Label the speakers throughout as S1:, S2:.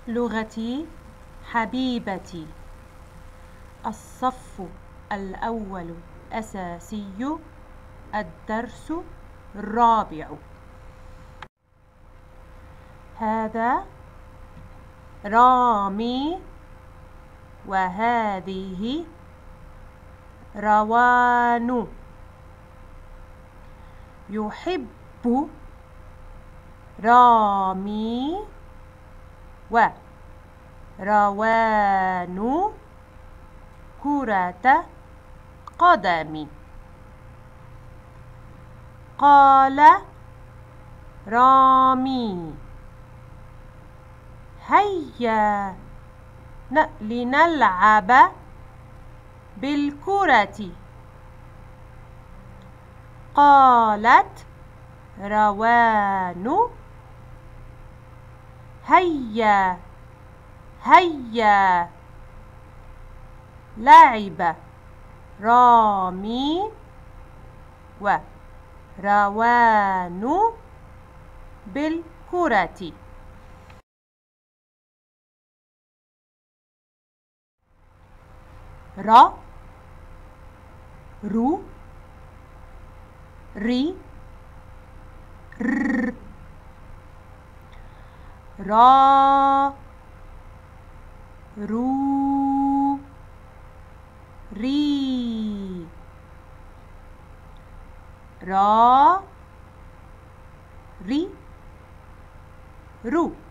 S1: لغتي حبيبتي. الصف الأول أساسي. الدرس الرابع. هذا رامي وهذه روان. يحب رامي وروان كرة قدم. قال رامي: هيا لنلعب بالكرة. قالت روان: هيا هيا. لعب رامي وروان بالكرة. ر رو ري ر را رو ري را ري رو.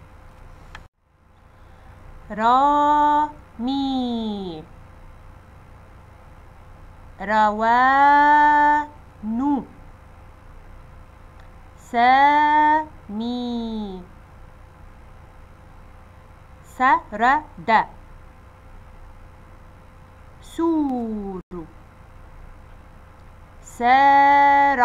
S1: رامي روان سامي سرد سور سار.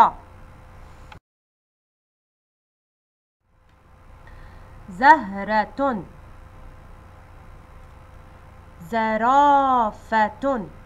S1: زهرة زرافة